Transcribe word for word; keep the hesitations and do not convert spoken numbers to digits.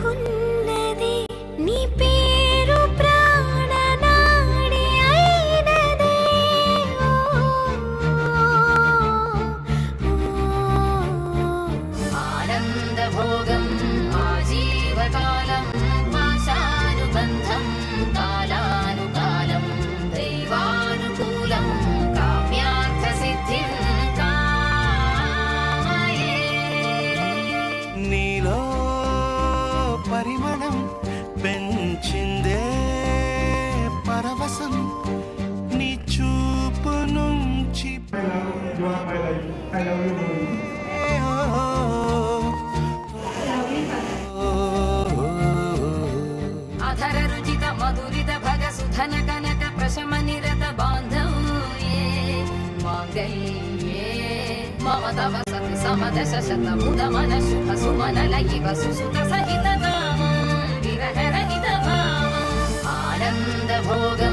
కోరుకున్నది నీ పేరు ప్రాణనాడి అయినదే ఆనంద భోగం ఆజీవకాలం ఆశానుబంధం కాలానుకాలం దైవానుకూలం కామ్యార్థ సిద్ధిం కామయే. నీలో పరిమళం పెంచిందే పరవశం నీ చూపు నుంచి అధర రుచిత మధురిత భగ సుధన కనక ప్రశమ నిరత బాంధవ్యే మాంగళ్యే మమ తవ సతి సమదశ శత ముద మన శుభ సుమన లయివ సుసుత సహిత విరహ రహిత భావం ఆనంద భోగం